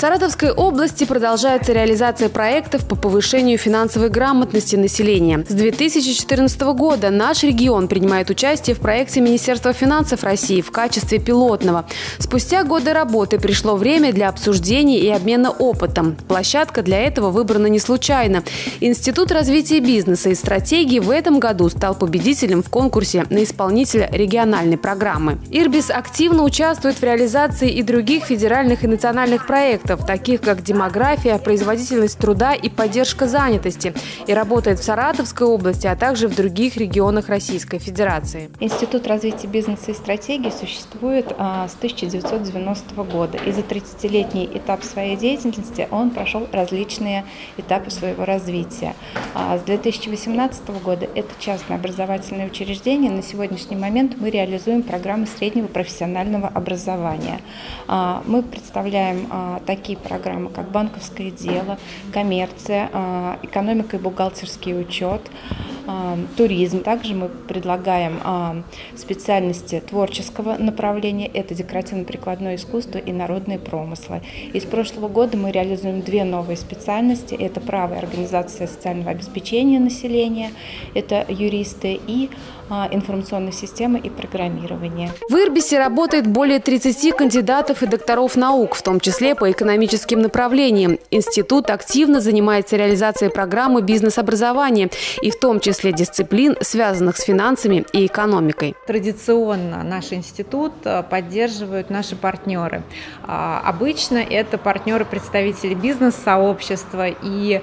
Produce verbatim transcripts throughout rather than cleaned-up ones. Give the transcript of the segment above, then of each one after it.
Саратовской области продолжается реализация проектов по повышению финансовой грамотности населения. С две тысячи четырнадцатого года наш регион принимает участие в проекте Министерства финансов России в качестве пилотного. Спустя годы работы пришло время для обсуждений и обмена опытом. Площадка для этого выбрана не случайно. Институт развития бизнеса и стратегии в этом году стал победителем в конкурсе на исполнителя региональной программы. Ирбис активно участвует в реализации и других федеральных и национальных проектов, таких как демография, производительность труда и поддержка занятости, и работает в Саратовской области, а также в других регионах Российской Федерации. Институт развития бизнеса и стратегии существует а, с тысяча девятьсот девяностого года, и за тридцатилетний этап своей деятельности он прошел различные этапы своего развития. А с две тысячи восемнадцатого года это частное образовательное учреждение. На сегодняшний момент мы реализуем программы среднего профессионального образования. А, мы представляем а, такие программы, как банковское дело, коммерция, а, экономика и бухгалтерский учет, а, туризм. Также мы предлагаем а, специальности творческого направления, это декоративно-прикладное искусство и народные промыслы. Из прошлого года мы реализуем две новые специальности. Это право и организация социального обеспечения населения, это юристы, и а, информационные системы и программирование. В Ирбисе работает более тридцати кандидатов и докторов наук, в том числе по экономическим направлениям. Институт активно занимается реализацией программы бизнес-образования и в том числе дисциплин, связанных с финансами и экономикой. Традиционно наш институт поддерживают наши партнеры. Обычно это партнеры-представители бизнес-сообщества и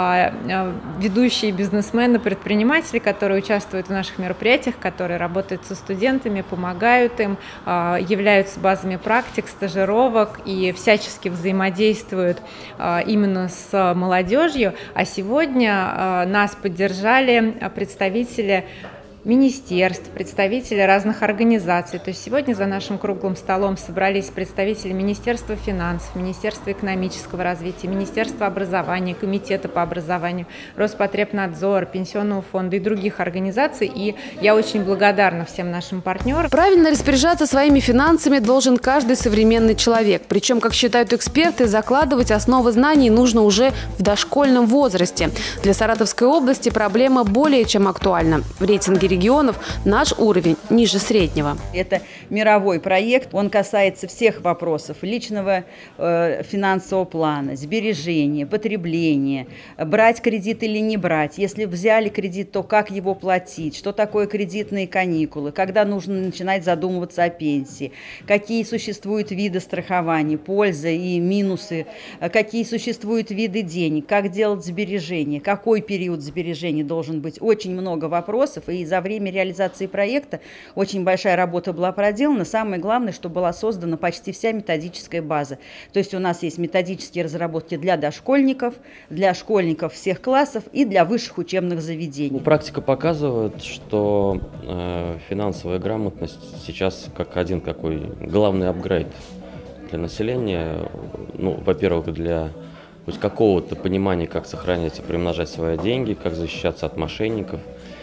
ведущие бизнесмены, предприниматели, которые участвуют в наших мероприятиях, которые работают со студентами, помогают им, являются базами практик, стажировок и всячески взаимодействуют именно с молодежью. А сегодня нас поддержали представители министерств, представители разных организаций. То есть сегодня за нашим круглым столом собрались представители Министерства финансов, Министерства экономического развития, Министерства образования, Комитета по образованию, Роспотребнадзора, Пенсионного фонда и других организаций. И я очень благодарна всем нашим партнерам. Правильно распоряжаться своими финансами должен каждый современный человек. Причем, как считают эксперты, закладывать основы знаний нужно уже в дошкольном возрасте. Для Саратовской области проблема более чем актуальна. В рейтинге регионов наш уровень ниже среднего. Это мировой проект, он касается всех вопросов личного э, финансового плана, сбережения, потребления, брать кредит или не брать. Если взяли кредит, то как его платить, что такое кредитные каникулы, когда нужно начинать задумываться о пенсии, какие существуют виды страхования, польза и минусы, какие существуют виды денег, как делать сбережения, какой период сбережения должен быть. Очень много вопросов, и за время реализации проекта очень большая работа была проделана. Самое главное, что была создана почти вся методическая база. То есть у нас есть методические разработки для дошкольников, для школьников всех классов и для высших учебных заведений. Практика показывает, что э, финансовая грамотность сейчас как один какой главный апгрейд для населения. Ну, во-первых, для хоть какого-то понимания, как сохранять и приумножать свои деньги, как защищаться от мошенников,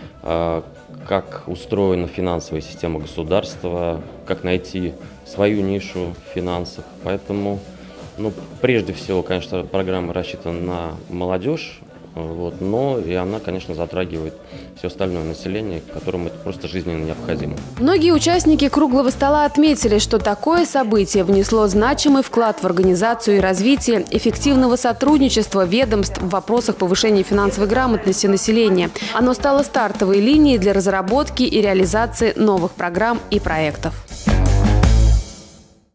как устроена финансовая система государства, как найти свою нишу в финансах. Поэтому, ну, прежде всего, конечно, программа рассчитана на молодежь, вот, но и она, конечно, затрагивает все остальное население, которому это просто жизненно необходимо. Многие участники круглого стола отметили, что такое событие внесло значимый вклад в организацию и развитие эффективного сотрудничества ведомств в вопросах повышения финансовой грамотности населения. Оно стало стартовой линией для разработки и реализации новых программ и проектов.